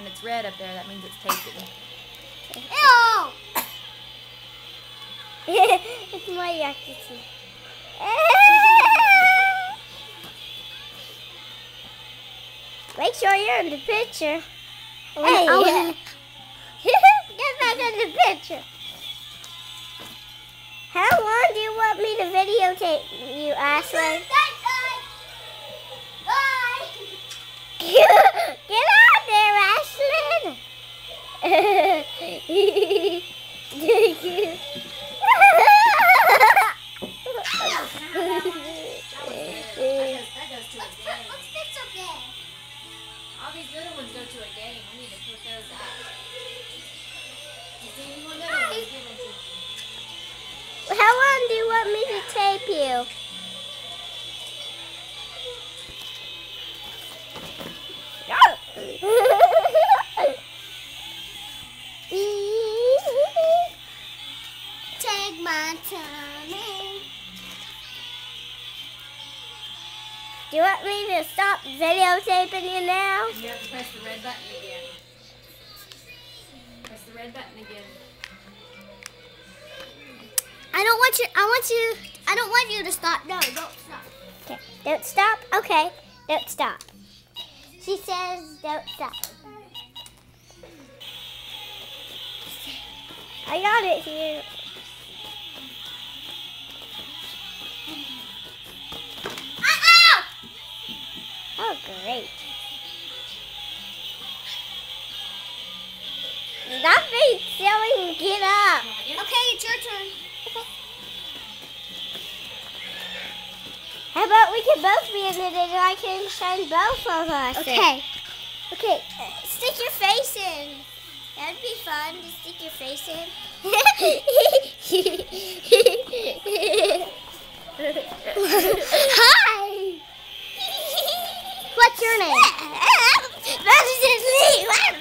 When it's red up there, that means it's taping. Ew! It's my yakuza. Make sure you're in the picture. Hey, get back in the picture. How long do you want me to videotape you, Ashlyn? Get out there, Ashlyn! All these little ones go to a game. We need to put those out. How long do you want me to tape you? Take my time. Do you want me to stop videotaping you now? You have to press the red button again. Press the red button again. I don't want you to stop. No, don't stop. Okay, don't stop. Okay, don't stop. She says don't stop. I got it here. Oh, great. Stop being silly and get up. Okay, it's your turn. Okay. How about we can both be in it and I can shine both of us? Okay. Okay, stick your face in. That'd be fun to stick your face in. Hi. What's your name?